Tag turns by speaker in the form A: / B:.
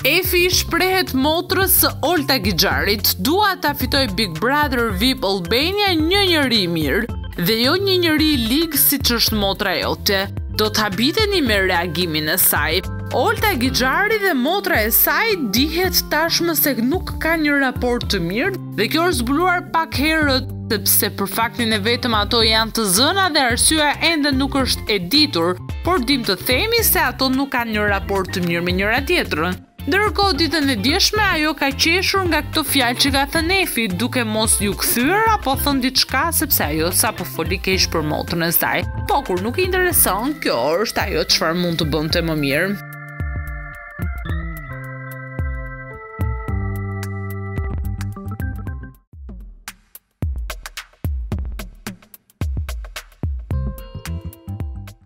A: Efi shprehet motrës së Olta Gixharit, dua ta fitoj Big Brother VIP Albania një njeri mirë, dhe jo një njeri ligë si që është motra jote. Do të habiteni me reagimin e saj. Olta Gixhari dhe motra e saj dihet tashmë se nuk ka një raport të mirë dhe kjo është zbuluar pak herët, sepse për faktin e vetëm ato janë të zëna dhe arsyeja ende nuk është e ditur, por dim të themi se ato nuk kanë një raport të mirë me njëra-tjetrën. Ndërkohë ditën e djeshme ajo ka qeshur nga këto fjalë që ka thënë Efi, duke mos ju kthyer apo thënë diçka sepse ajo sapo foli keq për motrën e saj. Po kur nuk i intereson, kjo është ajo çfarë mund të bënte më mirë.